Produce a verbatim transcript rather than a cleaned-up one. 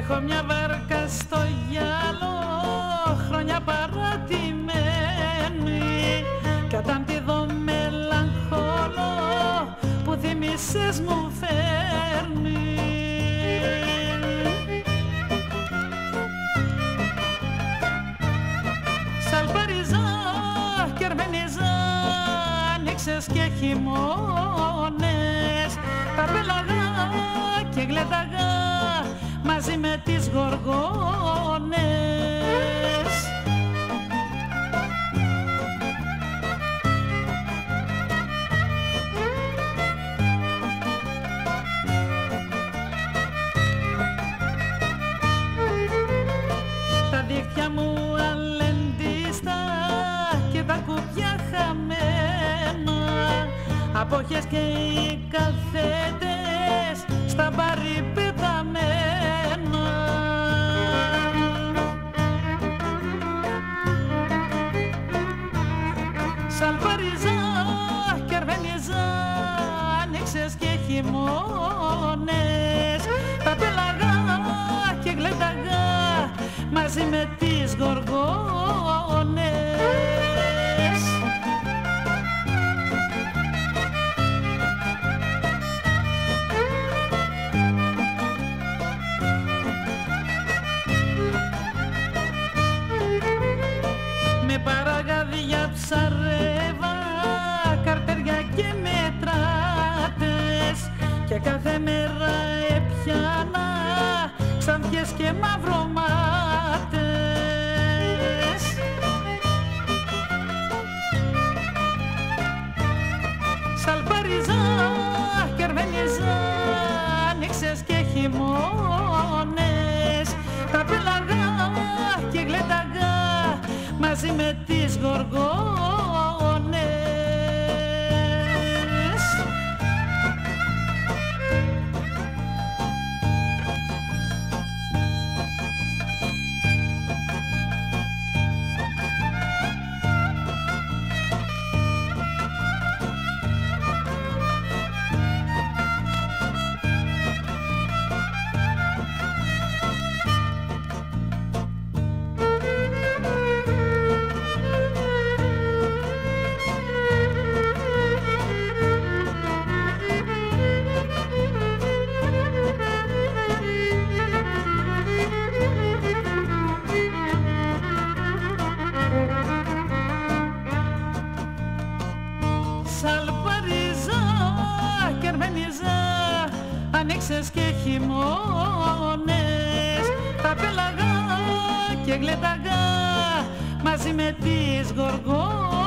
Έχω μια βάρκα στο γυαλό, χρόνια παρατημένη, κατά τη δω μελαγχολώ που θύμισες μου φέρνει. Σαλπαριζά και αρμενιζά, ανοίξες και χειμώνες, τα πέλαγα και γλένταγα μαζί με τις γοργόνες. Τα δίχτυα μου αλεντίστα και τα κουπιά χαμένα, απόχες και οι καθέτες στα μπαρί πεταμένα. Σαλπαριζά και αρβενιζά, άνοιξες και χειμώνες, τα πέλαγα και γλένταγα μαζί με τις γοργόνες. Με παραγάδια ψαρεύα, καρτέρια και μετράτες, και κάθε μέρα έπιανα ξανθιές και μαυρομάτες. Σαλπαριζά και αρμενιζά, άνοιξες και χειμώνες, τα πέλαγα και γλένταγα μαζί με τις γοργόνες. Σαλπαριζά και αρμενιζά, ανοίξες και χειμώνες, τα πέλαγα και γλένταγα μαζί με τις γοργόνες.